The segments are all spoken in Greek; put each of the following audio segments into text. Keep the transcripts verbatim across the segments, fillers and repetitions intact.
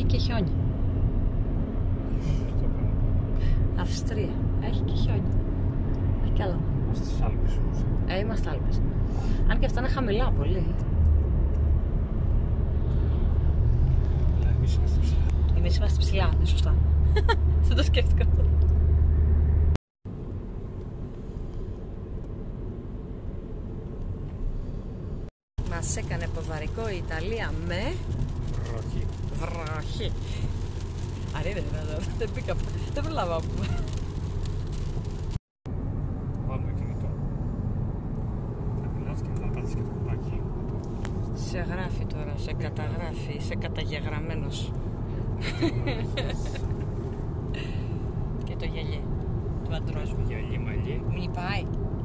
και χιόνια. Αυστρία. Έχει και χιόνια. Έχει κι άλλα. Είμαστε στις Άλπες όμως. Ε, είμαστε Άλπες. Αν και αυτά είναι χαμηλά πολύ. Αλλά εμείς είμαστε ψηλά. Εμείς είμαστε ψηλά, είναι σωστά. Δεν το σκέφτηκα αυτό. Μας έκανε ποδαρικό η Ιταλία με Βροχή. βροχή. Αν είναι δυνατόν, δεν μπήκα, δεν προλάβα να πούμε. Βάλουμε κινητό. Θα μιλάς και μετά πάτεις και το κουμπάκι. Σε γράφει τώρα, σε καταγράφει, είσαι καταγεγραμμένος. Και το γυαλί του αντρός μου. Γυαλί, μαλλί. Μη πάει.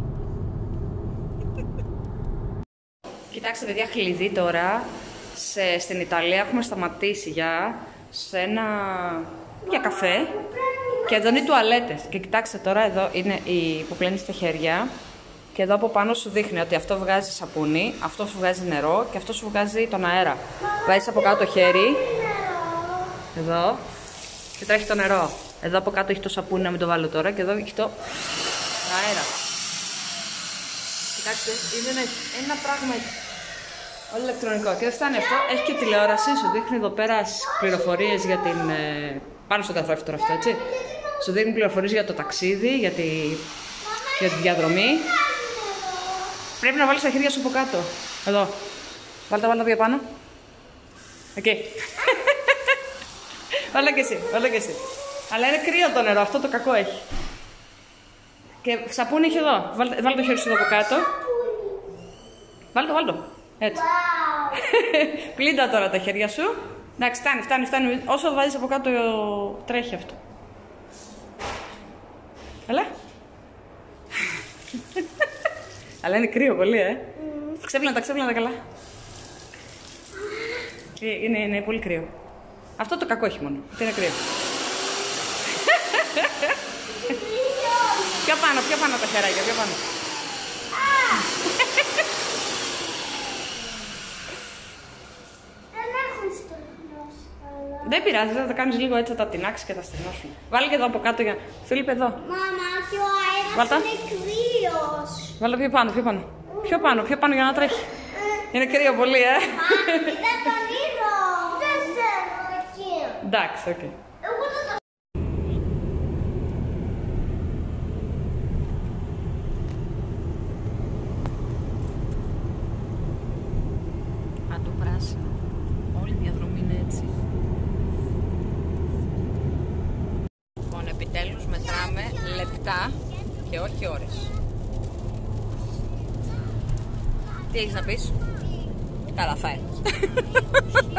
Κοιτάξτε παιδιά, κλειδί τώρα. Σε, στην Ιταλία έχουμε σταματήσει για, σε ένα, για καφέ. Και εδώ είναι οι τουαλέτες. Και κοιτάξτε τώρα, εδώ είναι η που πλένεις στα χέρια. Και εδώ από πάνω σου δείχνει ότι αυτό βγάζει σαπούνι, αυτό σου βγάζει νερό και αυτό σου βγάζει τον αέρα. Βάζεις από κάτω το χέρι. Εδώ. Και τρέχει το νερό. Εδώ από κάτω έχει το σαπούνι, να μην το βάλω τώρα. Και εδώ έχει το αέρα. Κοιτάξτε, είναι ένα, ένα πράγμα όλο ηλεκτρονικό. Και δεν φτάνει αυτό, έχει και τηλεόραση. Σου δείχνει εδώ πέρα πληροφορίες για την. Ε, πάνω στο καθρέφτη τώρα αυτό, έτσι. Σου δείχνει πληροφορίες για το ταξίδι, για τη, για τη διαδρομή. Πρέπει να βάλεις τα χέρια σου από κάτω. Εδώ. Βάλτε, βάλτε πιο πάνω. Εκεί. Βάλτε και εσύ, βάλτε και εσύ. Αλλά είναι κρύο το νερό, αυτό το κακό έχει. Και σαπούνι έχει εδώ. Βάλτε, βάλτε το χέρι σου εδώ από κάτω. Βάλτε το, βάλτε το. Έτσι. Πλύντα τώρα τα χέρια σου. Εντάξει, φτάνει, φτάνει, φτάνει. Όσο βάζεις από κάτω τρέχει αυτό. Έλα. Αλλά είναι κρύο πολύ, ε. Mm. Ξέπλυνα τα, ξέπλυνα τα καλά. Είναι, είναι πολύ κρύο. Αυτό το κακό έχει μόνο, ότι είναι κρύο. Πιο πάνω, πιο πάνω τα χεράκια, πιο πάνω. Δεν έχουν στεγνώσει. Δεν πειράζει, θα τα κάνεις λίγο έτσι, θα τα τεινάξεις και θα στεγνώσουν. Βάλε και εδώ από κάτω για... Φίλιππ, εδώ. Μάμα, και ο αέρας Βάλτα. είναι κρύος. Βάλε πιο πάνω, πιο πάνω. Πιο πάνω, πιο πάνω για να τρέχει. Είναι κρύο πολύ, ε. Μάμα, είδα τον ήλιο. Δεν θέλω εκεί. Εντάξει, οκ. Okay. Εγώ δεν το... Παντού πράσινο. Όλη η διαδρομή είναι έτσι. Λοιπόν, επιτέλους μετράμε λεπτά και όχι ώρες. Τι έχεις να πεις? Καλά, φάει.